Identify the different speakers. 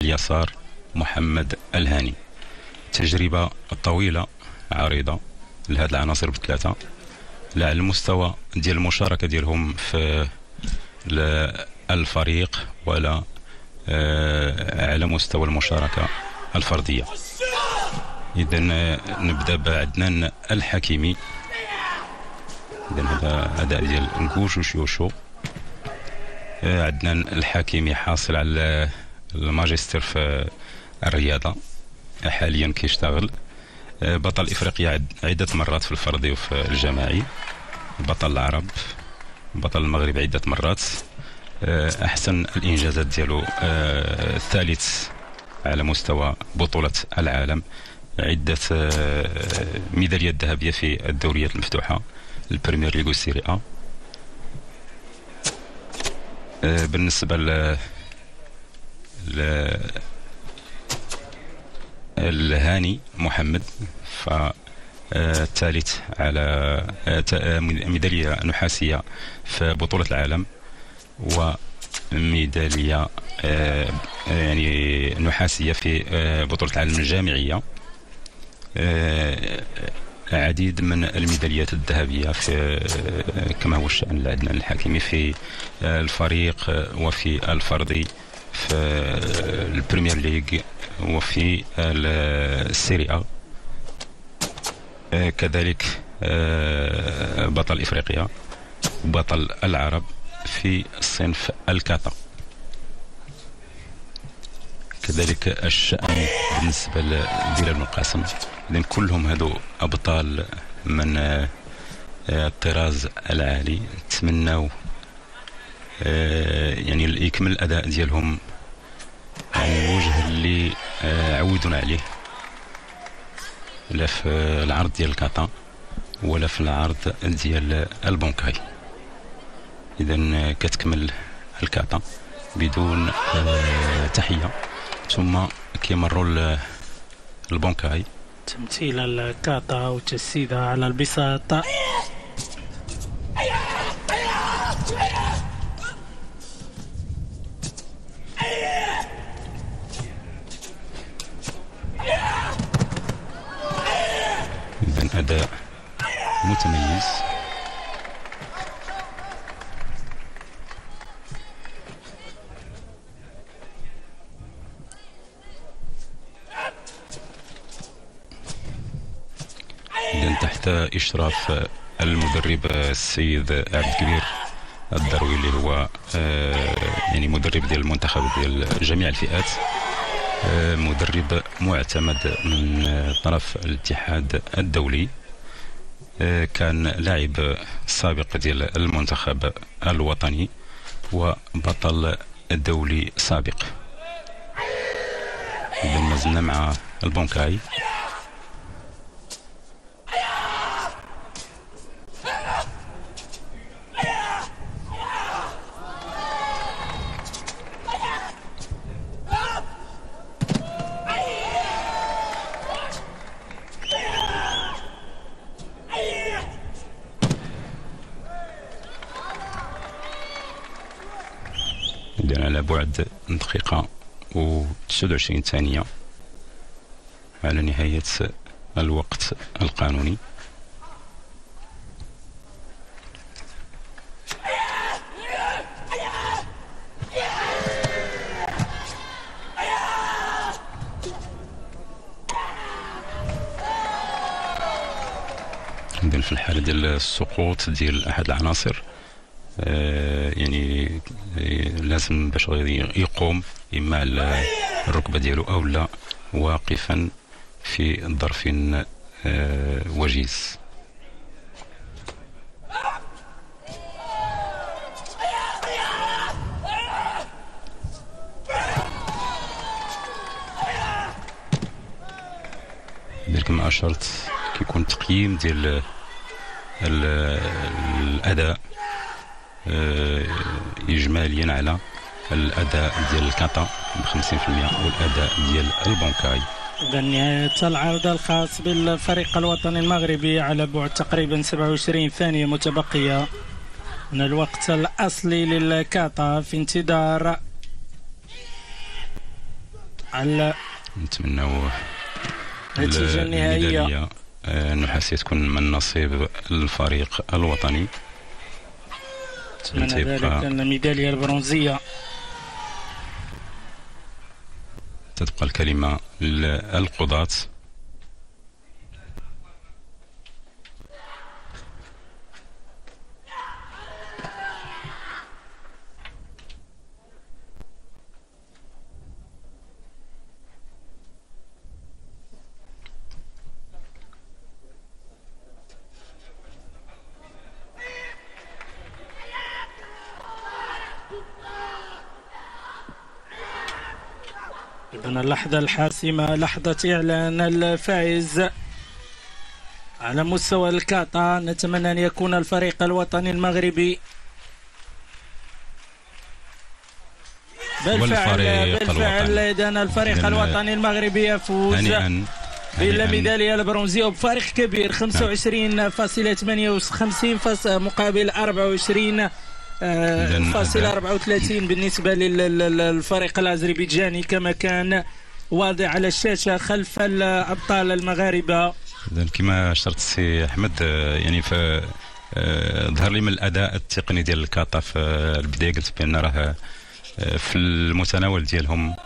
Speaker 1: اليسار محمد الهاني. تجربة طويلة عريضة لهاد العناصر بثلاثة، لا على المستوى ديال المشاركة ديالهم في الفريق ولا على مستوى المشاركة الفردية. إذا نبدأ بعدنان الحكيمي. إذا هذا أداء ديال نكوش وشيوشو. عدنان الحكيمي حاصل على الماجستير في الرياضة، حاليا كيشتغل. بطل إفريقيا عدة مرات في الفردي وفي الجماعي، بطل العرب، بطل المغرب عدة مرات. أحسن الإنجازات ديالو الثالث على مستوى بطولة العالم، عدة ميداليات ذهبية في الدوريات المفتوحة، البريمير ليغ والسيري A. بالنسبة الهاني محمد فالثالث على ميدالية نحاسية في بطولة العالم، وميدالية يعني نحاسية في بطولة العالم الجامعية. عديد من الميداليات الذهبية في كما هو الشأن لعدنان الحكيمي في الفريق وفي الفردي، في البريمير ليغ وفي السيري A. كذلك بطل إفريقيا، بطل العرب في صنف الكاتا. كذلك الشأن بالنسبة لبلال بن قاسم. إذن كلهم هذو أبطال من الطراز العالي. نتمناو يعني يكمل الأداء ديالهم على الوجه اللي عودونا عليه، لا في العرض ديال الكاتا ولا في العرض ديال البونكاي. إذن كتكمل الكاتا بدون تحية، ثم كيمروا البونكاي.
Speaker 2: تمثيل الكاتا وتجسيدها على البساط.
Speaker 1: إذن أداء متميز. تحت إشراف المدرب السيد عبد الكبير الدروي، اللي هو يعني مدرب ديال المنتخب ديال جميع الفئات، مدرب معتمد من طرف الاتحاد الدولي. كان لاعب سابق ديال المنتخب الوطني وبطل دولي سابق. إذا ما زلنا مع البونكاي. على بعد دقيقة و29 ثانية على نهاية الوقت القانوني. إذن في الحالة ديال السقوط ديال أحد العناصر، يعني لازم باش يقوم إما على الركبة ديالو أو لا واقفا في ظرف وجيز. كما أشرت كيكون تقييم ديال الأداء إجماليا على الأداء ديال الكاتا ب50% والأداء ديال البونكاي.
Speaker 2: إذا نهاية العرض الخاص بالفريق الوطني المغربي على بعد تقريبا 27 ثانية متبقية من الوقت الأصلي للكاتا، في انتظار على
Speaker 1: نتمنوا
Speaker 2: النتيجة النهائية.
Speaker 1: الميدالية النحاسية تكون من نصيب الفريق الوطني.
Speaker 2: نتمنى ذلك الميدالية البرونزية.
Speaker 1: تبقى الكلمة للقضاة.
Speaker 2: إذن اللحظة الحاسمة، لحظة إعلان الفائز على مستوى الكاتا. نتمنى أن يكون الفريق الوطني المغربي. بالفعل إذن الفريق الوطني المغربي يفوز بالميدالية البرونزية بفارق كبير 25.58 مقابل 24.34 بالنسبة للفريق الأذربيجاني كما كان واضح على الشاشة خلف الأبطال المغاربة.
Speaker 1: إذن كما أشرت سي أحمد، يعني ظهر لي من الأداء التقني ديال الكاتا في البداية، قلت بأن راه في المتناول ديالهم